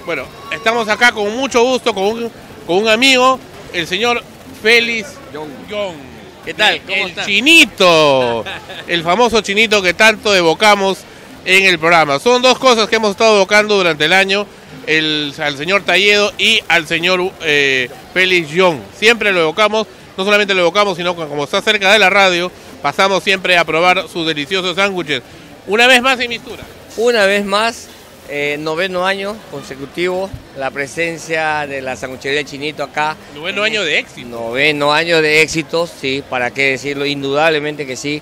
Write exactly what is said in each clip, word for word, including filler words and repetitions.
Bueno, estamos acá con mucho gusto, con un, con un amigo, el señor Félix Young. Young. ¿Qué tal? ¿Cómo El está? Chinito, el famoso Chinito que tanto evocamos en el programa. Son dos cosas que hemos estado evocando durante el año, el, al señor Talledo y al señor eh, Félix Young. Siempre lo evocamos, no solamente lo evocamos, sino que como está cerca de la radio, pasamos siempre a probar sus deliciosos sándwiches. Una vez más en Mistura. Una vez más, eh, noveno año consecutivo, la presencia de la sanguchería Chinito acá. Noveno año de éxito. Noveno año de éxitos, sí, para qué decirlo, indudablemente que sí.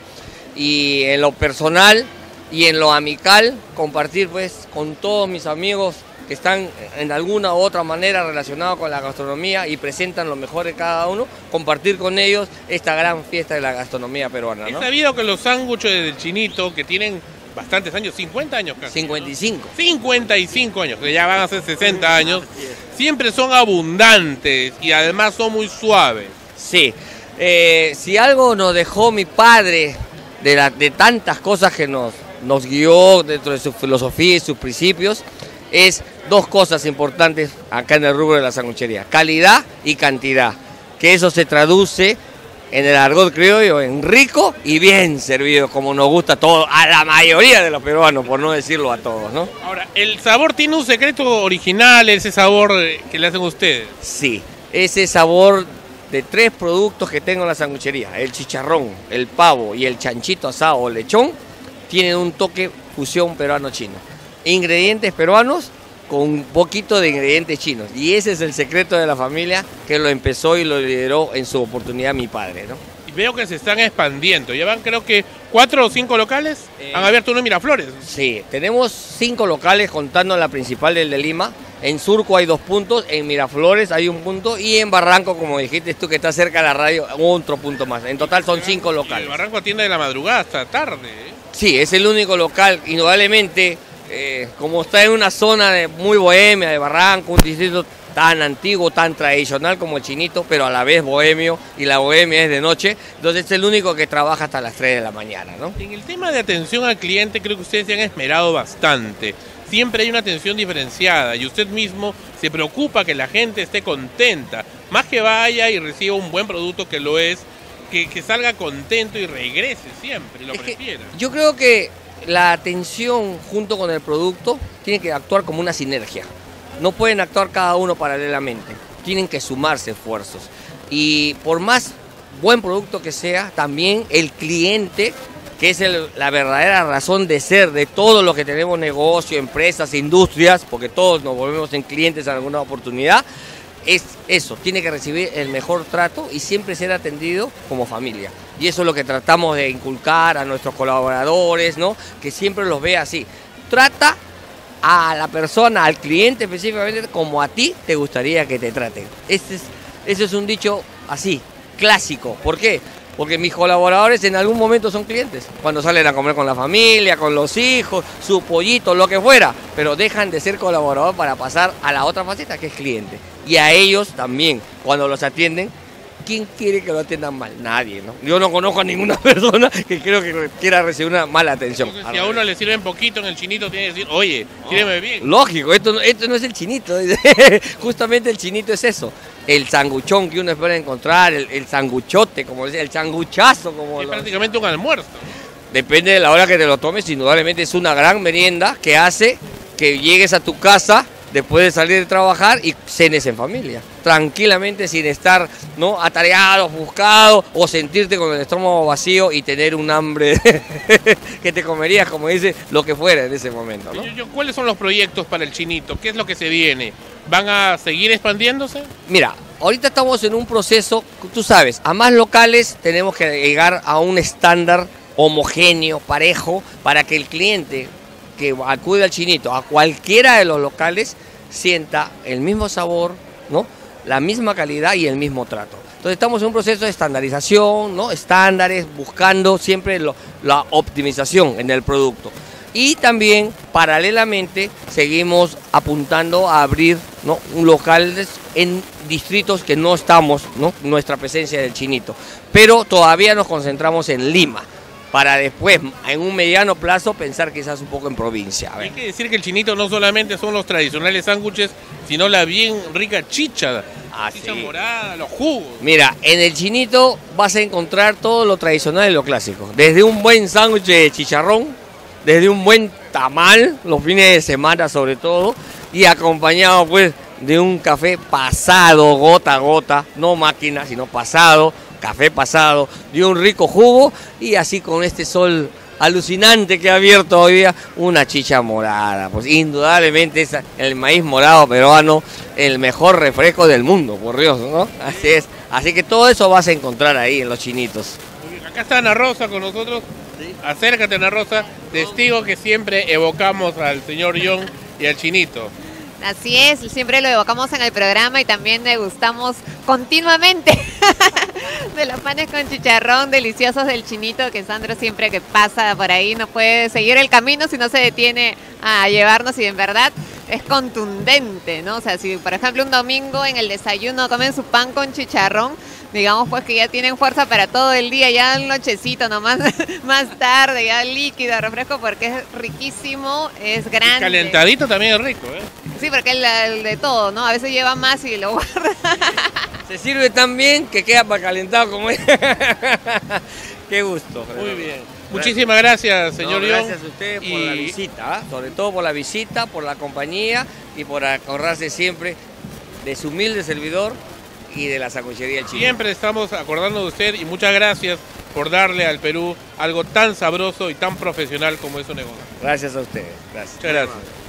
Y en lo personal y en lo amical, compartir pues con todos mis amigos que están en alguna u otra manera relacionados con la gastronomía y presentan lo mejor de cada uno, compartir con ellos esta gran fiesta de la gastronomía peruana, ¿no? He sabido que los sándwiches del Chinito, que tienen bastantes años, cincuenta años casi, cincuenta y cinco. ¿no? cincuenta y cinco años, que ya van a ser sesenta años, siempre son abundantes y además son muy suaves. Sí, eh, si algo nos dejó mi padre de, la, de tantas cosas que nos, nos guió dentro de su filosofía y sus principios, es dos cosas importantes acá en el rubro de la sanguchería: calidad y cantidad, que eso se traduce en el argot criollo en rico y bien servido, como nos gusta a todos, a la mayoría de los peruanos, por no decirlo a todos, ¿no? Ahora, ¿el sabor tiene un secreto original, ese sabor que le hacen ustedes? Sí, ese sabor de tres productos que tengo en la sanguchería, el chicharrón, el pavo y el chanchito asado o lechón, tienen un toque fusión peruano-chino. Ingredientes peruanos con un poquito de ingredientes chinos. Y ese es el secreto de la familia que lo empezó y lo lideró en su oportunidad mi padre, ¿no? Y veo que se están expandiendo. Llevan creo que cuatro o cinco locales. Eh, Han abierto uno en Miraflores. Sí, tenemos cinco locales contando la principal del de Lima. En Surco hay dos puntos, en Miraflores hay un punto y en Barranco, como dijiste tú que está cerca de la radio, otro punto más. En total son cinco locales. El Barranco atiende de la madrugada hasta tarde, ¿eh? Sí, es el único local, indudablemente. Eh, como está en una zona de, muy bohemia de Barranco, un distrito tan antiguo, tan tradicional como el Chinito, pero a la vez bohemio, y la bohemia es de noche, entonces es el único que trabaja hasta las tres de la mañana, ¿no? En el tema de atención al cliente creo que ustedes se han esmerado bastante. Siempre hay una atención diferenciada y usted mismo se preocupa que la gente esté contenta, más que vaya y reciba un buen producto, que lo es, que, que salga contento y regrese siempre y lo Es que prefiera. yo creo que la atención junto con el producto tiene que actuar como una sinergia. No pueden actuar cada uno paralelamente, tienen que sumarse esfuerzos. Y por más buen producto que sea, también el cliente, que es el, la verdadera razón de ser de todo lo que tenemos, negocio, empresas, industrias, porque todos nos volvemos en clientes en alguna oportunidad, es eso, tiene que recibir el mejor trato y siempre ser atendido como familia. Y eso es lo que tratamos de inculcar a nuestros colaboradores, ¿no? Que siempre los vea así. Trata a la persona, al cliente específicamente, como a ti te gustaría que te traten. Ese es, ese es un dicho así, clásico. ¿Por qué? Porque mis colaboradores en algún momento son clientes, cuando salen a comer con la familia, con los hijos, su pollito, lo que fuera, pero dejan de ser colaborador para pasar a la otra faceta, que es cliente. Y a ellos también, cuando los atienden, ¿quién quiere que lo atiendan mal? Nadie, ¿no? Yo no conozco a ninguna persona que creo que quiera recibir una mala atención. Entonces, si a uno le sirven poquito en el Chinito, tiene que decir, oye, sírveme bien. Lógico, esto, no- esto no es el Chinito. Justamente el Chinito es eso. El sanguchón que uno espera encontrar, el, el sanguchote, como decía, el sanguchazo, como Es lo- prácticamente un almuerzo. Depende de la hora que te lo tomes, indudablemente es una gran merienda que hace que llegues a tu casa después de salir de trabajar y cenes en familia, tranquilamente, sin estar, ¿no?, atareado, buscado, o sentirte con el estómago vacío y tener un hambre que te comerías, como dice, lo que fuera en ese momento, ¿no? Yo- yo- ¿Cuáles son los proyectos para el Chinito? ¿Qué es lo que se viene? ¿Van a seguir expandiéndose? Mira, ahorita estamos en un proceso, tú sabes, a más locales tenemos que llegar a un estándar homogéneo, parejo, para que el cliente que acude al Chinito, a cualquiera de los locales, sienta el mismo sabor, ¿no?, la misma calidad y el mismo trato. Entonces estamos en un proceso de estandarización, ¿no?, estándares, buscando siempre lo- la optimización en el producto. Y también, paralelamente, seguimos apuntando a abrir, ¿no?, un locales en distritos que no estamos, ¿no?, nuestra presencia del Chinito. Pero todavía nos concentramos en Lima, para después, en un mediano plazo, pensar quizás un poco en provincia. A ver. Hay que decir que el Chinito no solamente son los tradicionales sándwiches, sino la bien rica chicha. Ah, chicha sí. morada, los jugos. Mira, en el Chinito vas a encontrar todo lo tradicional y lo clásico. Desde un buen sándwich de chicharrón, desde un buen tamal, los fines de semana sobre todo, y acompañado pues de un café pasado, gota a gota, no máquina, sino pasado, café pasado, de un rico jugo, y así con este sol alucinante que ha abierto hoy día, una chicha morada. Pues indudablemente es el maíz morado peruano, el mejor refresco del mundo, por Dios, ¿no? Así es. Así que todo eso vas a encontrar ahí en los Chinitos. Acá está Ana Rosa con nosotros. ¿Sí? Acércate, Ana Rosa, testigo que siempre evocamos al señor John y al Chinito. Así es, siempre lo evocamos en el programa y también degustamos continuamente de los panes con chicharrón deliciosos del Chinito, que Sandro siempre que pasa por ahí no puede seguir el camino si no se detiene a llevarnos, y en verdad es contundente, ¿no? O sea, si por ejemplo un domingo en el desayuno comen su pan con chicharrón, digamos pues que ya tienen fuerza para todo el día, ya al nochecito, nomás más tarde, ya líquido, refresco, porque es riquísimo, es grande. Y calentadito también es rico, ¿eh? Sí, porque el, el de todo, ¿no? A veces lleva más y lo guarda. Se sirve tan bien que queda para calentado como es. Qué gusto. Muy bien. Muchísimas gracias, señor no, John. Gracias a ustedes por y... la visita, ¿eh? Sobre todo por la visita, por la compañía y por acordarse siempre de su humilde servidor y de la sanguchería del Chinito. Siempre estamos acordando de usted y muchas gracias por darle al Perú algo tan sabroso y tan profesional como es su negocio. Gracias a ustedes. Gracias. Muchas gracias.